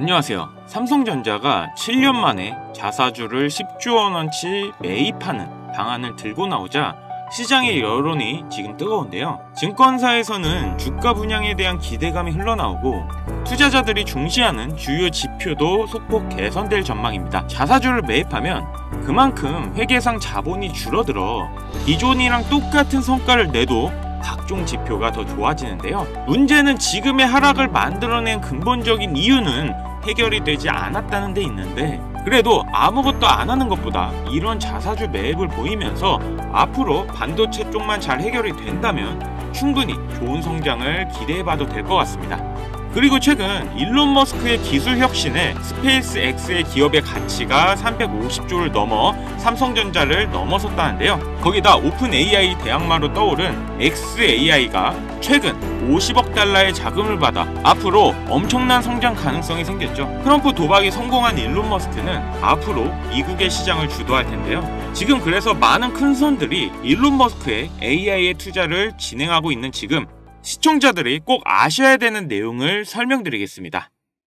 안녕하세요. 삼성전자가 7년 만에 자사주를 10조 원어치 매입하는 방안을 들고 나오자 시장의 여론이 지금 뜨거운데요. 증권사에서는 주가 분양에 대한 기대감이 흘러나오고 투자자들이 중시하는 주요 지표도 소폭 개선될 전망입니다. 자사주를 매입하면 그만큼 회계상 자본이 줄어들어 기존이랑 똑같은 성과를 내도 각종 지표가 더 좋아지는데요. 문제는 지금의 하락을 만들어낸 근본적인 이유는 해결이 되지 않았다는 데 있는데, 그래도 아무것도 안 하는 것보다 이런 자사주 매입을 보이면서 앞으로 반도체 쪽만 잘 해결이 된다면 충분히 좋은 성장을 기대해봐도 될 것 같습니다. 그리고 최근 일론 머스크의 기술 혁신에 스페이스X의 기업의 가치가 350조를 넘어 삼성전자를 넘어섰다는데요. 거기다 오픈 AI 대항마로 떠오른 xAI가 최근 50억 달러의 자금을 받아 앞으로 엄청난 성장 가능성이 생겼죠. 트럼프 도박이 성공한 일론 머스크는 앞으로 미국의 시장을 주도할 텐데요. 지금 그래서 많은 큰 손들이 일론 머스크의 AI에 투자를 진행하고 있는 지금, 시청자들이 꼭 아셔야 되는 내용을 설명드리겠습니다.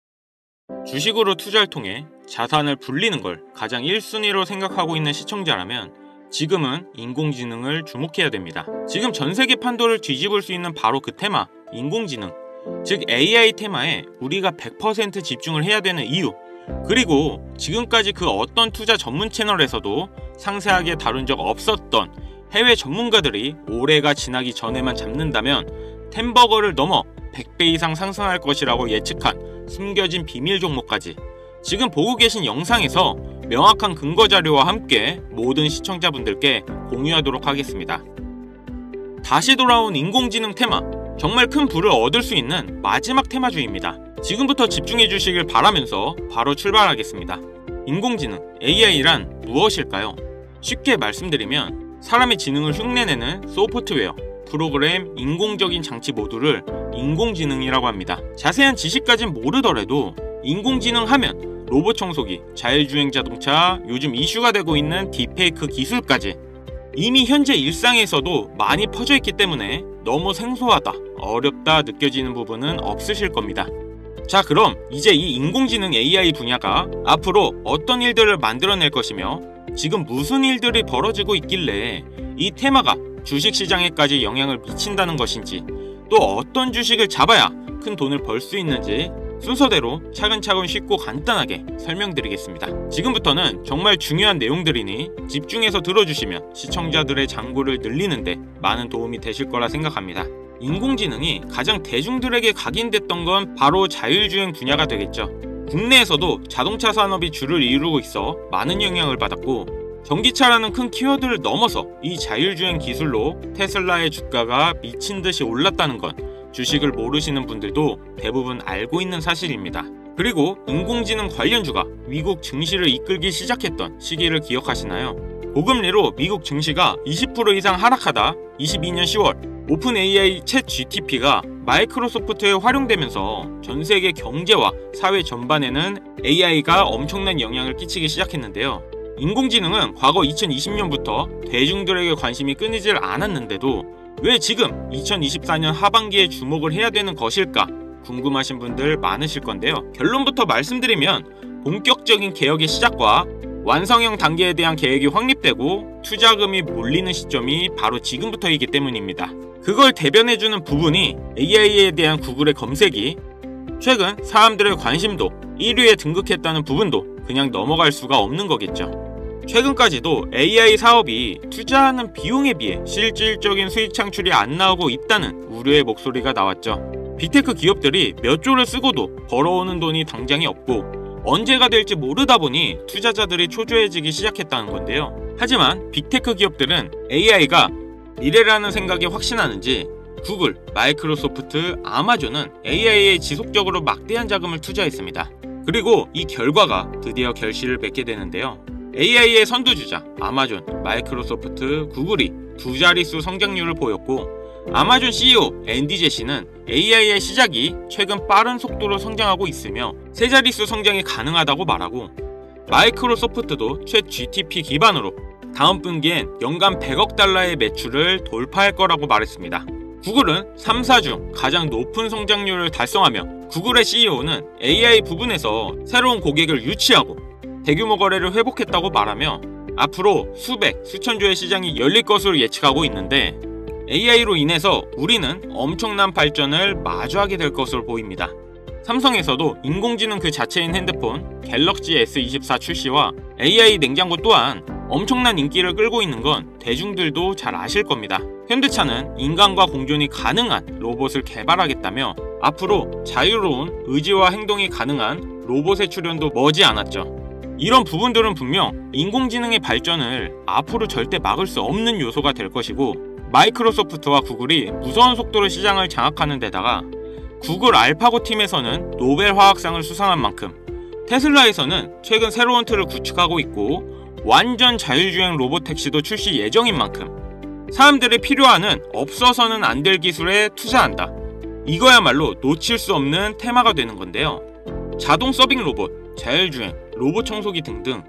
주식으로 투자를 통해 자산을 불리는 걸 가장 1순위로 생각하고 있는 시청자라면 지금은 인공지능을 주목해야 됩니다. 지금 전세계 판도를 뒤집을 수 있는 바로 그 테마, 인공지능, 즉 AI 테마에 우리가 100% 집중을 해야 되는 이유, 그리고 지금까지 그 어떤 투자 전문 채널에서도 상세하게 다룬 적 없었던 해외 전문가들이 올해가 지나기 전에만 잡는다면 템버거를 넘어 100배 이상 상승할 것이라고 예측한 숨겨진 비밀 종목까지 지금 보고 계신 영상에서 명확한 근거 자료와 함께 모든 시청자분들께 공유하도록 하겠습니다. 다시 돌아온 인공지능 테마, 정말 큰 부를 얻을 수 있는 마지막 테마주입니다. 지금부터 집중해 주시길 바라면서 바로 출발하겠습니다. 인공지능, AI란 무엇일까요? 쉽게 말씀드리면 사람의 지능을 흉내내는 소프트웨어, 프로그램, 인공적인 장치 모두를 인공지능이라고 합니다. 자세한 지식까진 모르더라도 인공지능 하면 로봇 청소기, 자율주행 자동차, 요즘 이슈가 되고 있는 딥페이크 기술까지 이미 현재 일상에서도 많이 퍼져 있기 때문에 너무 생소하다, 어렵다 느껴지는 부분은 없으실 겁니다. 자, 그럼 이제 이 인공지능 AI 분야가 앞으로 어떤 일들을 만들어낼 것이며 지금 무슨 일들이 벌어지고 있길래 이 테마가 주식시장에까지 영향을 미친다는 것인지, 또 어떤 주식을 잡아야 큰 돈을 벌 수 있는지 순서대로 차근차근 쉽고 간단하게 설명드리겠습니다. 지금부터는 정말 중요한 내용들이니 집중해서 들어주시면 시청자들의 잔고를 늘리는데 많은 도움이 되실 거라 생각합니다. 인공지능이 가장 대중들에게 각인됐던 건 바로 자율주행 분야가 되겠죠. 국내에서도 자동차 산업이 주를 이루고 있어 많은 영향을 받았고, 전기차라는 큰 키워드를 넘어서 이 자율주행 기술로 테슬라의 주가가 미친듯이 올랐다는 건 주식을 모르시는 분들도 대부분 알고 있는 사실입니다. 그리고 인공지능 관련주가 미국 증시를 이끌기 시작했던 시기를 기억하시나요? 고금리로 미국 증시가 20% 이상 하락하다 22년 10월 오픈 AI 챗 GTP가 마이크로소프트에 활용되면서 전 세계 경제와 사회 전반에는 AI가 엄청난 영향을 끼치기 시작했는데요. 인공지능은 과거 2020년부터 대중들에게 관심이 끊이질 않았는데도 왜 지금 2024년 하반기에 주목을 해야 되는 것일까 궁금하신 분들 많으실 건데요. 결론부터 말씀드리면 본격적인 개혁의 시작과 완성형 단계에 대한 계획이 확립되고 투자금이 몰리는 시점이 바로 지금부터이기 때문입니다. 그걸 대변해주는 부분이 AI에 대한 구글의 검색이 최근 사람들의 관심도 1위에 등극했다는 부분도 그냥 넘어갈 수가 없는 거겠죠. 최근까지도 AI 사업이 투자하는 비용에 비해 실질적인 수익 창출이 안 나오고 있다는 우려의 목소리가 나왔죠. 빅테크 기업들이 몇 조를 쓰고도 벌어오는 돈이 당장에 없고 언제가 될지 모르다 보니 투자자들이 초조해지기 시작했다는 건데요. 하지만 빅테크 기업들은 AI가 미래라는 생각에 확신하는지 구글, 마이크로소프트, 아마존은 AI에 지속적으로 막대한 자금을 투자했습니다. 그리고 이 결과가 드디어 결실을 맺게 되는데요. AI의 선두주자 아마존, 마이크로소프트, 구글이 두 자릿수 성장률을 보였고, 아마존 CEO 앤디 제시는 AI의 시작이 최근 빠른 속도로 성장하고 있으며 세 자릿수 성장이 가능하다고 말하고, 마이크로소프트도 챗 GTP 기반으로 다음 분기엔 연간 100억 달러의 매출을 돌파할 거라고 말했습니다. 구글은 3사 중 가장 높은 성장률을 달성하며 구글의 CEO는 AI 부분에서 새로운 고객을 유치하고 대규모 거래를 회복했다고 말하며 앞으로 수백, 수천 조의 시장이 열릴 것으로 예측하고 있는데 AI로 인해서 우리는 엄청난 발전을 마주하게 될 것으로 보입니다. 삼성에서도 인공지능 그 자체인 핸드폰 갤럭시 S24 출시와 AI 냉장고 또한 엄청난 인기를 끌고 있는 건 대중들도 잘 아실 겁니다. 현대차는 인간과 공존이 가능한 로봇을 개발하겠다며 앞으로 자유로운 의지와 행동이 가능한 로봇의 출현도 머지않았죠. 이런 부분들은 분명 인공지능의 발전을 앞으로 절대 막을 수 없는 요소가 될 것이고, 마이크로소프트와 구글이 무서운 속도로 시장을 장악하는 데다가 구글 알파고 팀에서는 노벨 화학상을 수상한 만큼 테슬라에서는 최근 새로운 틀을 구축하고 있고 완전 자율주행 로봇택시도 출시 예정인 만큼 사람들이 필요하는 없어서는 안 될 기술에 투자한다. 이거야말로 놓칠 수 없는 테마가 되는 건데요. 자동 서빙 로봇, 자율주행, 로봇 청소기 등등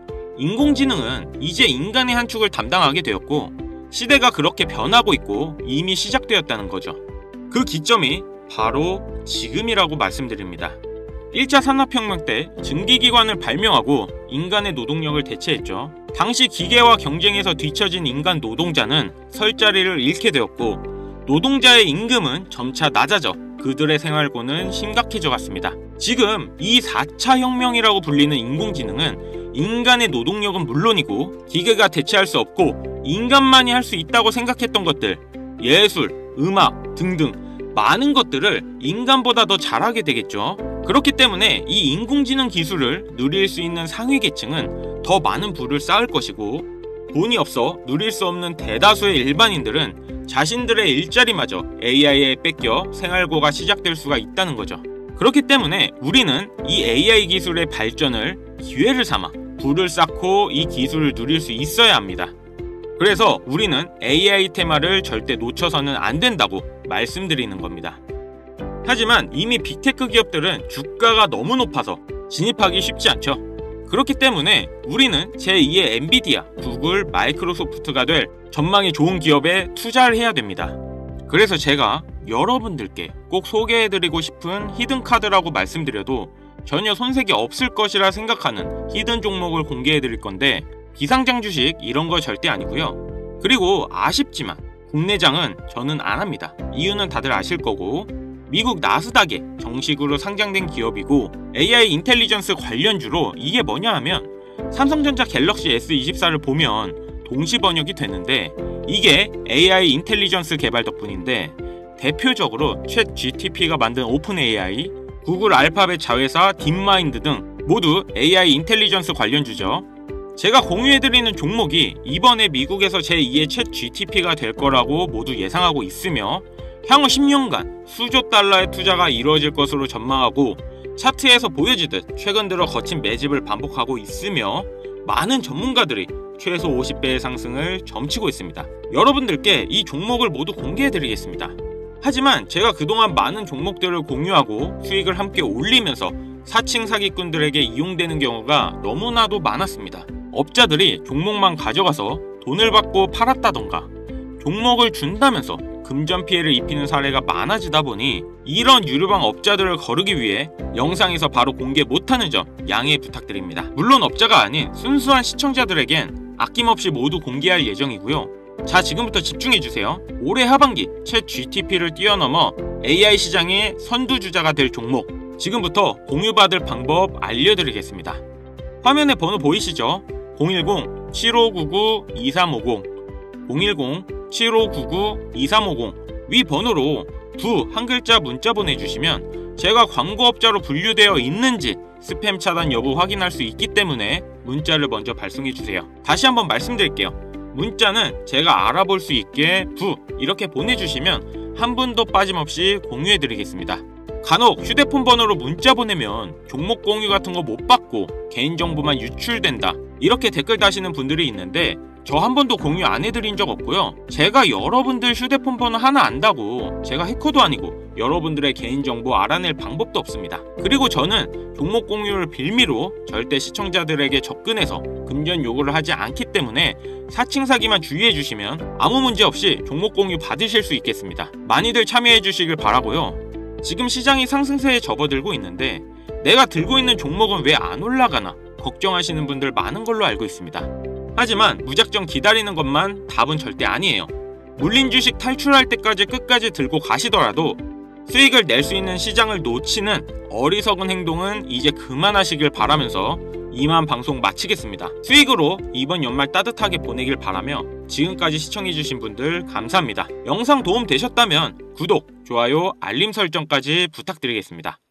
인공지능은 이제 인간의 한 축을 담당하게 되었고 시대가 그렇게 변하고 있고 이미 시작되었다는 거죠. 그 기점이 바로 지금이라고 말씀드립니다. 1차 산업혁명 때 증기기관을 발명하고 인간의 노동력을 대체했죠. 당시 기계와 경쟁에서 뒤처진 인간 노동자는 설 자리를 잃게 되었고 노동자의 임금은 점차 낮아져 그들의 생활고는 심각해져 갔습니다. 지금 이 4차 혁명이라고 불리는 인공지능은 인간의 노동력은 물론이고 기계가 대체할 수 없고 인간만이 할 수 있다고 생각했던 것들, 예술, 음악 등등 많은 것들을 인간보다 더 잘하게 되겠죠. 그렇기 때문에 이 인공지능 기술을 누릴 수 있는 상위 계층은 더 많은 부를 쌓을 것이고 돈이 없어 누릴 수 없는 대다수의 일반인들은 자신들의 일자리마저 AI에 뺏겨 생활고가 시작될 수가 있다는 거죠. 그렇기 때문에 우리는 이 AI 기술의 발전을 기회를 삼아 부를 쌓고 이 기술을 누릴 수 있어야 합니다. 그래서 우리는 AI 테마를 절대 놓쳐서는 안 된다고 말씀드리는 겁니다. 하지만 이미 빅테크 기업들은 주가가 너무 높아서 진입하기 쉽지 않죠. 그렇기 때문에 우리는 제2의 엔비디아, 구글, 마이크로소프트가 될 전망이 좋은 기업에 투자를 해야 됩니다. 그래서 제가 여러분들께 꼭 소개해드리고 싶은 히든카드라고 말씀드려도 전혀 손색이 없을 것이라 생각하는 히든 종목을 공개해드릴 건데 비상장 주식 이런 거 절대 아니고요. 그리고 아쉽지만 국내장은 저는 안 합니다. 이유는 다들 아실 거고 미국 나스닥에 정식으로 상장된 기업이고 AI 인텔리전스 관련주로 이게 뭐냐 하면 삼성전자 갤럭시 S24를 보면 동시 번역이 되는데 이게 AI 인텔리전스 개발 덕분인데 대표적으로 챗 GTP가 만든 오픈 AI, 구글 알파벳 자회사 딥마인드 등 모두 AI 인텔리전스 관련주죠. 제가 공유해드리는 종목이 이번에 미국에서 제2의 챗 GTP가 될 거라고 모두 예상하고 있으며 향후 10년간 수조 달러의 투자가 이루어질 것으로 전망하고 차트에서 보여지듯 최근 들어 거친 매집을 반복하고 있으며 많은 전문가들이 최소 50배의 상승을 점치고 있습니다. 여러분들께 이 종목을 모두 공개해드리겠습니다. 하지만 제가 그동안 많은 종목들을 공유하고 수익을 함께 올리면서 사칭 사기꾼들에게 이용되는 경우가 너무나도 많았습니다. 업자들이 종목만 가져가서 돈을 받고 팔았다던가 종목을 준다면서 금전 피해를 입히는 사례가 많아지다 보니 이런 유료방 업자들을 거르기 위해 영상에서 바로 공개 못하는 점 양해 부탁드립니다. 물론 업자가 아닌 순수한 시청자들에겐 아낌없이 모두 공개할 예정이고요. 자, 지금부터 집중해주세요. 올해 하반기 챗 GTP를 뛰어넘어 AI 시장의 선두주자가 될 종목 지금부터 공유받을 방법 알려드리겠습니다. 화면에 번호 보이시죠? 010-7599-2350 010-7599-2350 위 번호로 두 한 글자 문자 보내주시면 제가 광고업자로 분류되어 있는지 스팸 차단 여부 확인할 수 있기 때문에 문자를 먼저 발송해주세요. 다시 한번 말씀드릴게요. 문자는 제가 알아볼 수 있게 부 이렇게 보내주시면 한 분도 빠짐없이 공유해드리겠습니다. 간혹 휴대폰 번호로 문자 보내면 종목 공유 같은 거 못 받고 개인정보만 유출된다 이렇게 댓글 다시는 분들이 있는데 저 한 번도 공유 안 해드린 적 없고요. 제가 여러분들 휴대폰 번호 하나 안다고 제가 해커도 아니고 여러분들의 개인정보 알아낼 방법도 없습니다. 그리고 저는 종목 공유를 빌미로 절대 시청자들에게 접근해서 금전 요구를 하지 않기 때문에 사칭 사기만 주의해 주시면 아무 문제 없이 종목 공유 받으실 수 있겠습니다. 많이들 참여해 주시길 바라고요. 지금 시장이 상승세에 접어들고 있는데 내가 들고 있는 종목은 왜 안 올라가나 걱정하시는 분들 많은 걸로 알고 있습니다. 하지만 무작정 기다리는 것만 답은 절대 아니에요. 물린 주식 탈출할 때까지 끝까지 들고 가시더라도 수익을 낼 수 있는 시장을 놓치는 어리석은 행동은 이제 그만하시길 바라면서 이만 방송 마치겠습니다. 수익으로 이번 연말 따뜻하게 보내길 바라며 지금까지 시청해주신 분들 감사합니다. 영상 도움 되셨다면 구독, 좋아요, 알림 설정까지 부탁드리겠습니다.